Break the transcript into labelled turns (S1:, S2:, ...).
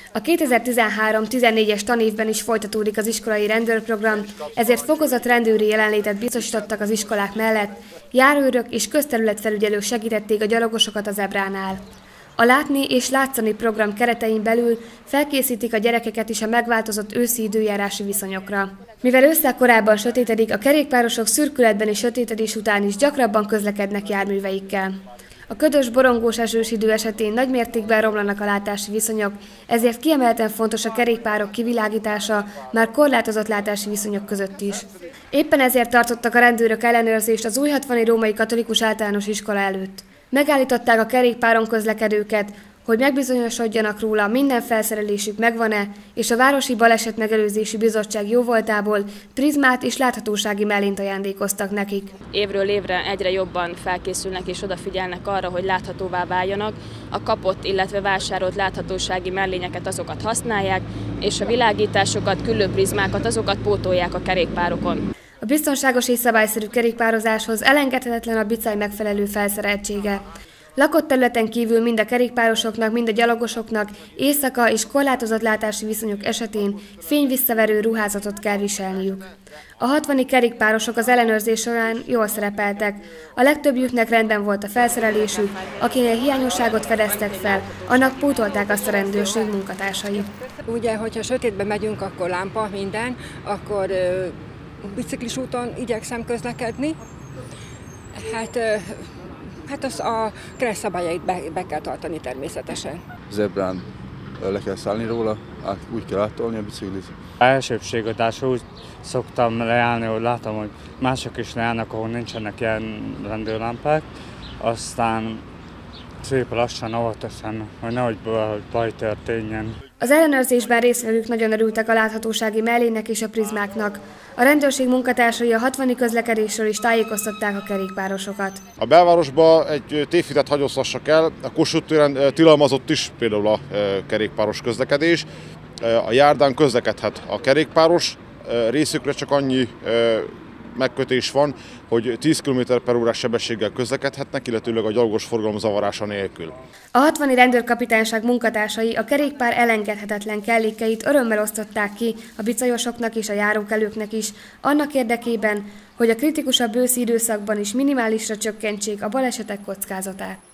S1: A 2013-14-es tanévben is folytatódik az iskolai rendőrprogram, ezért fokozott rendőri jelenlétet biztosítottak az iskolák mellett, járőrök és közterületfelügyelők segítették a gyalogosokat a zebránál. A Látni és Látszani program keretein belül felkészítik a gyerekeket is a megváltozott őszi időjárási viszonyokra. Mivel ősszel korábban sötétedik, a kerékpárosok szürkületben és sötétedés után is gyakrabban közlekednek járműveikkel. A ködös, borongós esős idő esetén nagy mértékben romlanak a látási viszonyok, ezért kiemelten fontos a kerékpárok kivilágítása már korlátozott látási viszonyok között is. Éppen ezért tartottak a rendőrök ellenőrzést az Újhatvani Római Katolikus Általános Iskola előtt. Megállították a kerékpáron közlekedőket, hogy megbizonyosodjanak róla, minden felszerelésük megvan-e, és a Városi Baleset Megelőzési Bizottság jóvoltából prizmát és láthatósági mellényt ajándékoztak nekik.
S2: Évről évre egyre jobban felkészülnek és odafigyelnek arra, hogy láthatóvá váljanak. A kapott, illetve vásárolt láthatósági mellényeket azokat használják, és a világításokat, küllőprizmákat azokat pótolják a kerékpárokon.
S1: A biztonságos és szabályszerű kerékpározáshoz elengedhetetlen a bicáj megfelelő felszereltsége. Lakott területen kívül mind a kerékpárosoknak, mind a gyalogosoknak éjszaka és korlátozott látási viszonyok esetén fényvisszaverő ruházatot kell viselniük. A hatvani kerékpárosok az ellenőrzés során jól szerepeltek. A legtöbbjüknek rendben volt a felszerelésük, akinél hiányosságot fedeztek fel, annak pótolták azt a rendőrség munkatársai.
S3: Ugye, hogyha sötétben megyünk, akkor lámpa, minden, akkor biciklis úton igyekszem közlekedni. Hát az a kereszt szabályait be kell tartani természetesen.
S4: Zebrán le kell szállni róla, úgy kell átolni a biciklit.
S5: Elsőbségadásra úgy szoktam leállni, hogy látom, hogy mások is leállnak, ahol nincsenek ilyen rendőrlámpák. Aztán szép lassan óvatosan, hogy nehogy baj történjen.
S1: Az ellenőrzésben résztvevők nagyon örültek a láthatósági mellénynek és a prizmáknak. A rendőrség munkatársai a hatvani közlekedésről is tájékoztatták a kerékpárosokat.
S6: A belvárosban egy tévhitet hagyoztassak el, a Kossuth téren tilalmazott is például a kerékpáros közlekedés. A járdán közlekedhet a kerékpáros, részükre csak annyi megkötés van, hogy 10 km/h sebességgel közlekedhetnek, illetőleg a gyalogos forgalom zavarása nélkül.
S1: A hatvani rendőrkapitányság munkatársai a kerékpár elengedhetetlen kellékeit örömmel osztották ki a bicajosoknak és a járókelőknek is, annak érdekében, hogy a kritikusabb őszi időszakban is minimálisra csökkentsék a balesetek kockázatát.